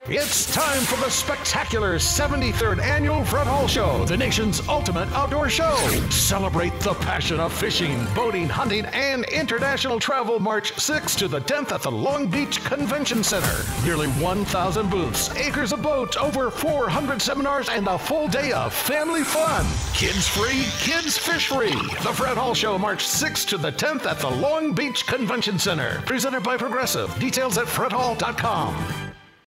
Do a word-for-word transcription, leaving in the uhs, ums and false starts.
It's time for the spectacular seventy-third Annual Fred Hall Show, the nation's ultimate outdoor show. Celebrate the passion of fishing, boating, hunting, and international travel March sixth to the tenth at the Long Beach Convention Center. Nearly one thousand booths, acres of boats, over four hundred seminars, and a full day of family fun. Kids free, kids fish free. The Fred Hall Show, March sixth to the tenth at the Long Beach Convention Center. Presented by Progressive. Details at fred hall dot com.